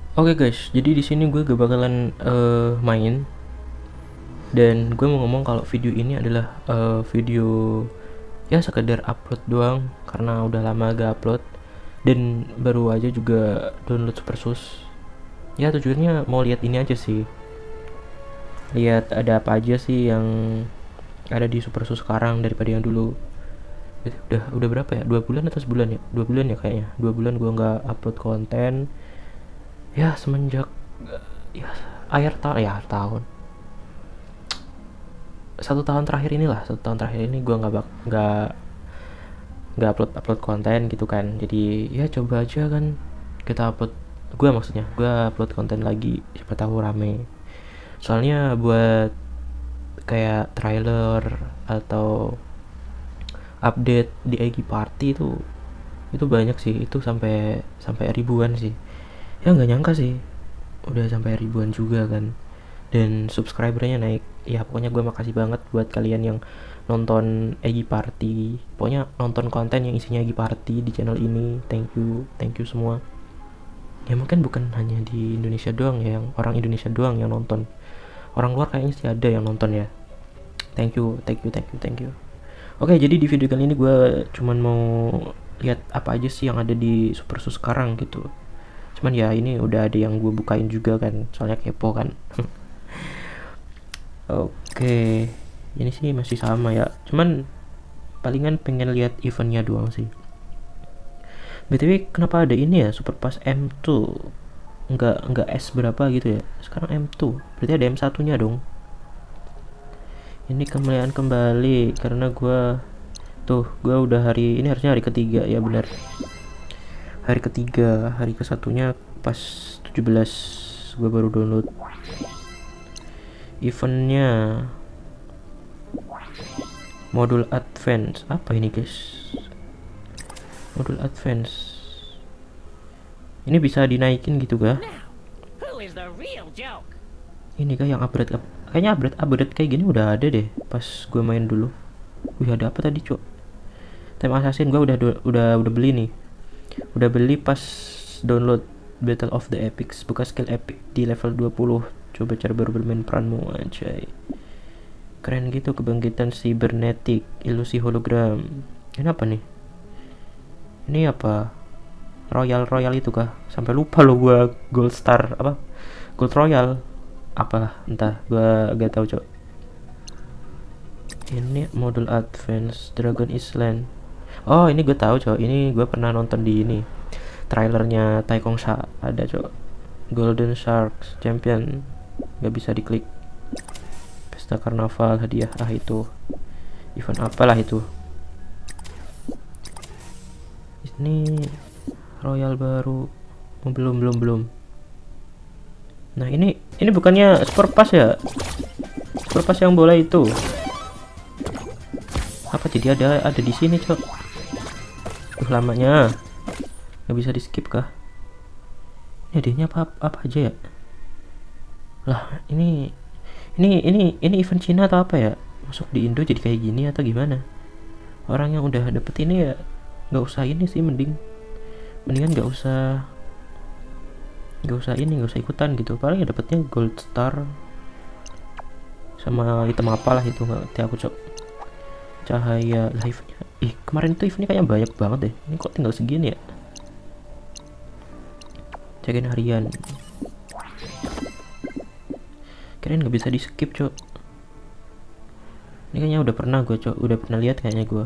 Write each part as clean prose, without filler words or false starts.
Oke guys, jadi di sini gue gak bakalan main, dan gue mau ngomong kalau video ini adalah video ya sekedar upload doang karena udah lama gak upload dan baru aja juga download Supersus. Ya tujuannya mau lihat ini aja sih, lihat ada apa aja sih yang ada di Supersus sekarang daripada yang dulu. Udah berapa ya? 2 bulan atau sebulan ya? 2 bulan ya kayaknya. 2 bulan gue nggak upload konten. Ya semenjak ya akhir tahun 1 tahun terakhir inilah, 1 tahun terakhir ini gue nggak upload upload konten gitu kan. Jadi ya coba aja kan kita upload, maksudnya gue upload konten lagi, siapa tahu rame. Soalnya buat kayak trailer atau update di IG Party itu banyak sih, itu sampai sampai ribuan sih. Ya nggak nyangka sih udah sampai ribuan juga kan, dan subscribernya naik. Ya pokoknya gue makasih banget buat kalian yang nonton Egi Party, pokoknya nonton konten yang isinya Egi Party di channel ini. Thank you semua. Ya mungkin bukan hanya di Indonesia doang ya, yang orang Indonesia doang yang nonton, orang luar kayaknya sih ada yang nonton ya. Thank you. Oke, jadi di video kali ini gue cuman mau lihat apa aja sih yang ada di Supersus sekarang gitu. Cuman ya ini udah ada yang gue bukain juga kan, soalnya kepo kan. Oke, ini sih masih sama ya. Cuman palingan pengen lihat eventnya doang sih. BTW kenapa ada ini ya, Super Pass M2? Enggak S berapa gitu ya. Sekarang M2. Berarti ada M1-nya dong. Ini kemuliaan kembali karena gue udah hari ini, harusnya hari ketiga ya, benar. Hari ketiga, hari ke-1-nya pas 17 gue baru download. Eventnya modul advance, apa ini guys? Modul advance ini bisa dinaikin gitu kah? Ini kah yang upgrade? Kayaknya upgrade kayak gini udah ada deh pas gue main dulu. Wih, ada apa tadi cok? Time Assassin gue udah beli nih, udah beli pas download Battle of the Epics. Buka skill epic di level 20. Coba cara baru bermain peranmu anjay. Keren gitu, kebangkitan cybernetic, ilusi hologram. Ini apa nih? Ini apa? Royal itu kah? Sampai lupa lo gua. Gold star apa? Gold royal apa? Entah, gua gak tahu cok. Ini modul advance Dragon Island. Oh, ini gue tahu cok. Ini gue pernah nonton di ini. Trailernya Taekong Sha ada cok. Golden Sharks Champion. Gak bisa diklik. Pesta Karnaval hadiah. Itu event apalah itu. Ini Royal baru. Oh, belum. Nah, ini bukannya Super Pass ya? Super Pass yang bola itu. Apa jadi ada di sini, cok? Lamanya. Nggak bisa di skip kah? Ini hadiahnya apa aja ya? Lah, ini event Cina atau apa ya? Masuk di Indo jadi kayak gini atau gimana? Orang yang udah dapet ini ya nggak usah ini sih, mendingan nggak usah ikutan gitu. Paling ya dapetnya gold star sama item apalah itu, nggak ngerti aku cok. Cahaya live-nya, kemarin tuh eventnya kayaknya banyak banget deh. Ini kok tinggal segini ya? Cekin harian, keren nggak bisa di skip cok. Ini kayaknya udah pernah gue cok, udah pernah lihat kayaknya gue.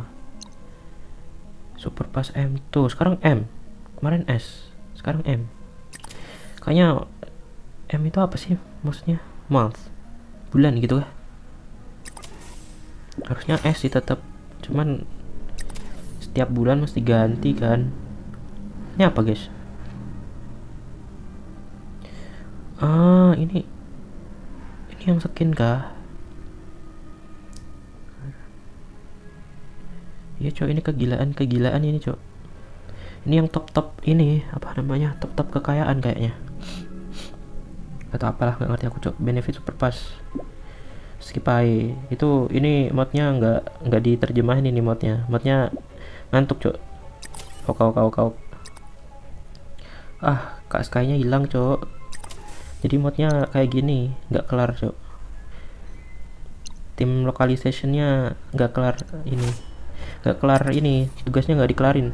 Super Pass M2, sekarang M, kemarin S, sekarang M. Kayaknya M itu apa sih maksudnya? Month, bulan gitu kah? Harusnya S sih tetap, cuman setiap bulan mesti ganti kan. Ini apa guys? Ini yang skin kah? Iya cok, ini kegilaan ini cok. Ini yang top ini apa namanya, top kekayaan kayaknya, atau apalah, nggak ngerti aku cok. Benefit Super Pass skip aja itu. Ini modnya nggak diterjemahin, ini modnya ngantuk cok. Kau Kak Sky-nya hilang, Cok. Jadi modnya kayak gini, nggak kelar, Cok. Tim localization-nya nggak kelar ini. Nggak kelar ini, tugasnya nggak dikelarin.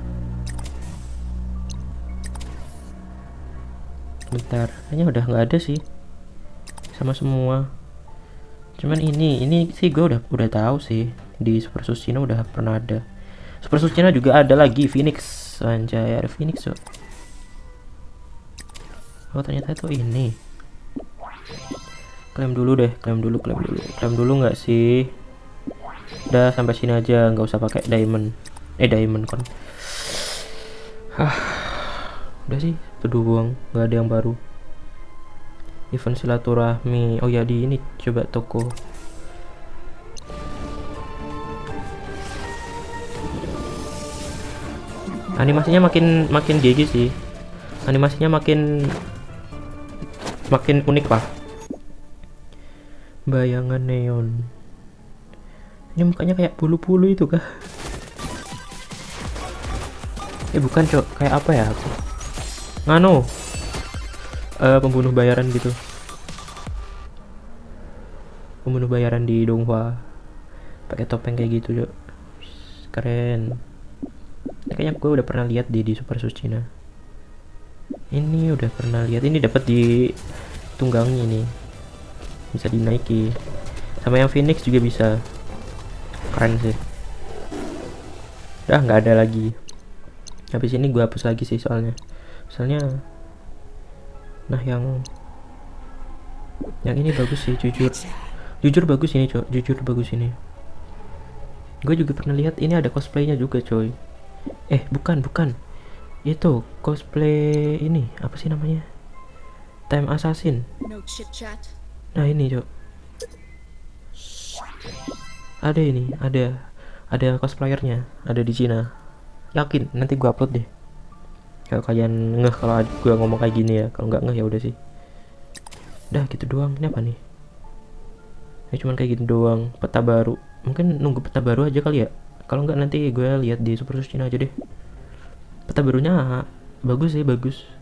Bentar, kayaknya udah nggak ada sih. Sama semua. Cuman ini sih gue udah tahu sih. Di Super Susino udah pernah ada. Super Susino juga ada lagi Phoenix. Anjay, ada Phoenix, Cok. Oh, ternyata itu ini. Klaim dulu deh, klaim dulu nggak sih? Udah sampai sini aja, nggak usah pakai diamond. Diamond kan. Udah sih, itu doang, nggak ada yang baru. Event silaturahmi. Oh ya, di ini coba toko. Animasinya makin GG sih. Animasinya makin unik lah. Bayangan neon. Ini mukanya kayak bulu-bulu itu kah? Bukan, Cok. Kayak apa ya? Ngano. Pembunuh bayaran gitu. Pembunuh bayaran di Donghua. Pakai topeng kayak gitu, Cok. Keren. Ini kayaknya gue udah pernah lihat di Super Susino. Ini udah pernah lihat. Ini dapat di tunggangi nih. Bisa dinaiki. Sama yang Phoenix juga bisa. Keren sih. Udah nggak ada lagi. Habis ini gue hapus lagi sih soalnya. Nah, yang ini bagus sih, jujur bagus ini, Cok. Jujur bagus ini. Gue juga pernah lihat ini ada cosplaynya juga, coy. Bukan itu cosplay ini apa sih namanya, Time Assassin. Nah, ini, Cok. Ada ini, ada cosplayernya, ada di Cina. Yakin nanti gue upload deh. Kalau kalian ngeh kalau gue ngomong kayak gini ya. Kalau nggak ngeh ya udah sih. Udah gitu doang. Ini apa nih? Ini cuman kayak gitu doang. Peta baru. Mungkin nunggu peta baru aja kali ya. Kalau nggak nanti gue lihat di Super Susino aja deh. Peta barunya bagus sih, bagus.